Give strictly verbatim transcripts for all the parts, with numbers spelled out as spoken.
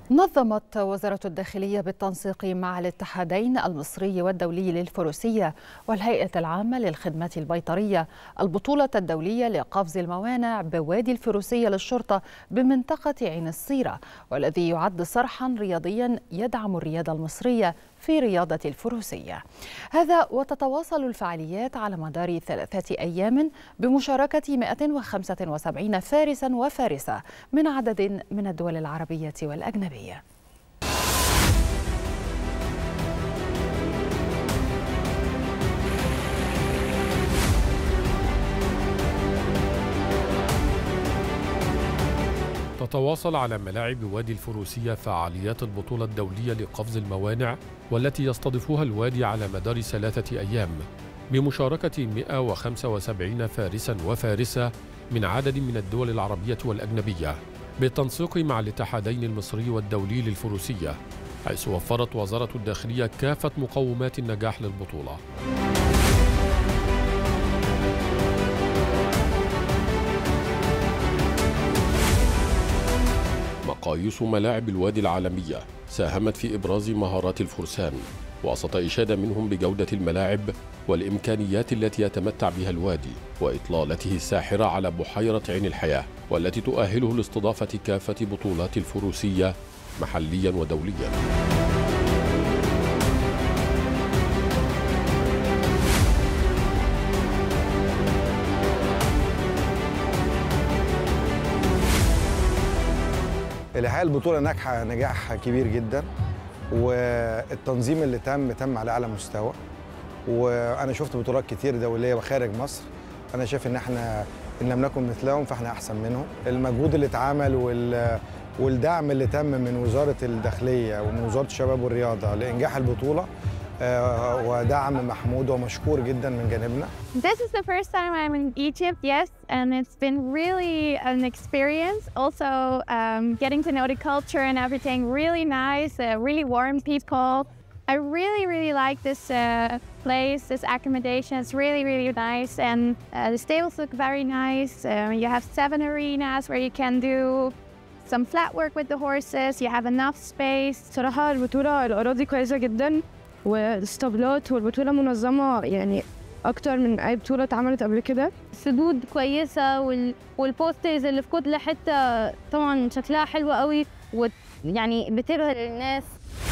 نظمت وزارة الداخلية بالتنسيق مع الاتحادين المصري والدولي للفروسية والهيئة العامة للخدمات البيطرية البطولة الدولية لقفز الموانع بوادي الفروسية للشرطة بمنطقة عين الصيرة، والذي يعد صرحا رياضيا يدعم الرياضة المصرية في رياضة الفروسية. هذا وتتواصل الفعاليات على مدار ثلاثة أيام بمشاركة مئة وخمسة وسبعين فارسا وفارسة من عدد من الدول العربية والأجنبية. تتواصل على ملاعب وادي الفروسية فعاليات البطولة الدولية لقفز الموانع، والتي يستضيفها الوادي على مدار ثلاثة أيام بمشاركة مئة وخمسة وسبعين فارسا وفارسة من عدد من الدول العربية والأجنبية، بالتنسيق مع الاتحادين المصري والدولي للفروسية، حيث وفرت وزارة الداخلية كافة مقومات النجاح للبطولة. مقاييس ملاعب الوادي العالمية ساهمت في إبراز مهارات الفرسان وسط إشادة منهم بجودة الملاعب والإمكانيات التي يتمتع بها الوادي وإطلالته الساحرة على بحيرة عين الحياة، والتي تؤهله لاستضافة كافة بطولات الفروسية محليا ودوليا. الحقيقة البطولة ناجحة نجاح كبير جدا، والتنظيم اللي تم تم على أعلى مستوى، وأنا شفت بطولات كتير دولية وخارج مصر. أنا شايف إن إحنا إن لم نكن مثلهم فإحنا أحسن منهم. المجهود اللي اتعمل وال والدعم اللي تم من وزارة الداخلية ومن وزارة الشباب والرياضة لإنجاح البطولة ودعم محمود ومشكور جدا من جانبنا. This is the first time I'm in Egypt, yes, and it's been really an experience. Also, um, getting to know the culture and everything, really nice, uh, really warm people. I really, really like this uh, place, this accommodation. It's really, really nice, and uh, the stables look very nice. Uh, you have seven arenas where you can do some flat work with the horses. You have enough space. صراحة البطولة الأراضي كويسة جدا والاسطبلات، والبطولة منظمة يعني أكتر من أي بطولة اتعملت قبل كده. السدود كويسة وال... والبوسترز اللي في كل حتة طبعا شكلها حلو قوي ويعني بتبهر الناس.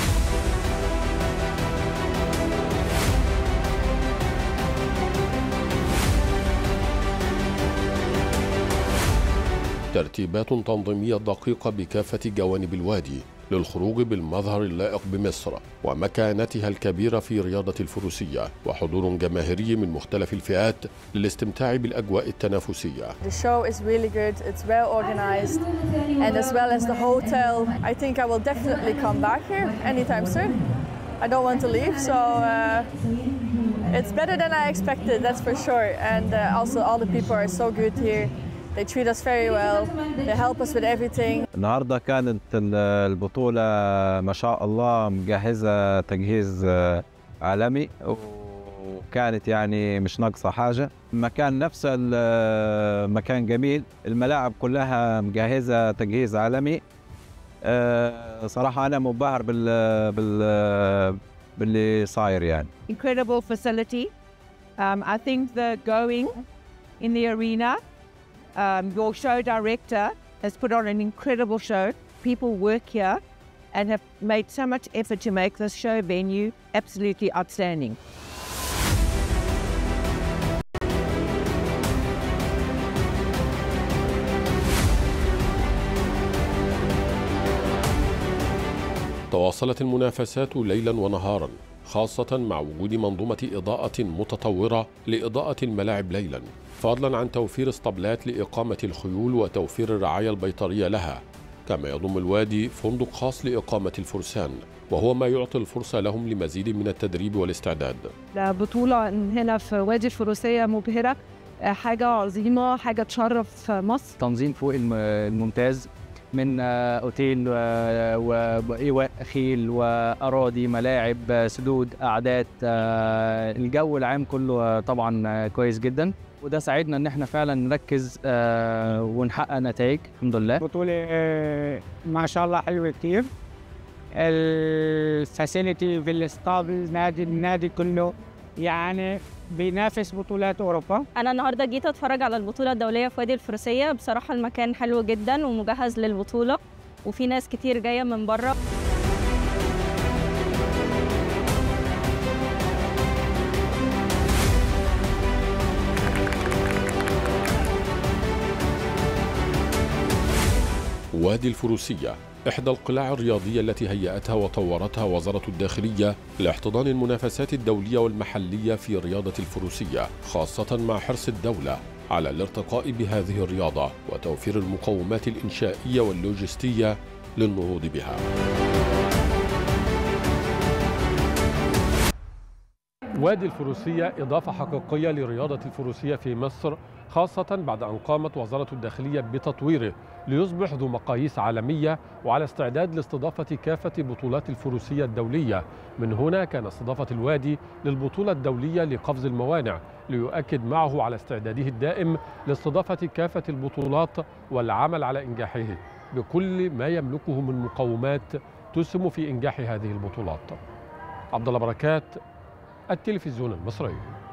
ترتيبات تنظيمية دقيقة بكافة جوانب الوادي للخروج بالمظهر اللائق بمصر ومكانتها الكبيرة في رياضة الفروسية، وحضور جماهيري من مختلف الفئات للاستمتاع بالأجواء التنافسية. The show is really good. It's well organized, and as well as the hotel. I think I will definitely come back here anytime soon. I don't want to leave, so uh, it's better than I expected, that's for sure. And uh, also all the people are so good here. They treat us very well. They help us with everything. النهارده كانت البطولة ما شاء الله مجهزة تجهيز عالمي، وكانت يعني مش ناقصة حاجة. المكان نفسه المكان جميل، الملاعب كلها مجهزة تجهيز عالمي. صراحة أنا منبهر بال بال باللي صاير يعني. Incredible facility. Um, I think the going in the arena. Um, your show director has put on an incredible show. People work here and have made so much effort to make this show venue absolutely outstanding. تواصلت المنافسات ليلا ونهارا، خاصة مع وجود منظومة إضاءة متطورة لإضاءة الملاعب ليلا، فضلا عن توفير اسطبلات لإقامة الخيول وتوفير الرعاية البيطرية لها، كما يضم الوادي فندق خاص لإقامة الفرسان، وهو ما يعطي الفرصة لهم لمزيد من التدريب والاستعداد. البطولة هنا في وادي الفروسية مبهرة، حاجة عظيمة، حاجة تشرف مصر. تنظيم فوق الممتاز من اوتيل وايواء خيل واراضي ملاعب سدود قعدات، الجو العام كله طبعا كويس جدا، وده ساعدنا ان احنا فعلا نركز ونحقق نتائج الحمد لله. بطولة ما شاء الله حلوة كتير، الفاسيلتي في الاسطبل، النادي النادي كله يعني بينافس بطولات اوروبا. انا النهارده جيت اتفرج على البطوله الدوليه في وادي الفروسيه، بصراحه المكان حلو جدا ومجهز للبطوله وفي ناس كتير جايه من بره. وادي الفروسية إحدى القلاع الرياضية التي هيأتها وطورتها وزارة الداخلية لاحتضان المنافسات الدولية والمحلية في رياضة الفروسية، خاصة مع حرص الدولة على الارتقاء بهذه الرياضة وتوفير المقومات الإنشائية واللوجستية للنهوض بها. وادي الفروسية إضافة حقيقية لرياضة الفروسية في مصر، خاصة بعد أن قامت وزارة الداخلية بتطويره ليصبح ذو مقاييس عالمية وعلى استعداد لاستضافة كافة بطولات الفروسية الدولية. من هنا كان استضافة الوادي للبطولة الدولية لقفز الموانع ليؤكد معه على استعداده الدائم لاستضافة كافة البطولات والعمل على إنجاحه بكل ما يملكه من مقومات تسهم في إنجاح هذه البطولات. عبد الله بركات، التلفزيون المصري.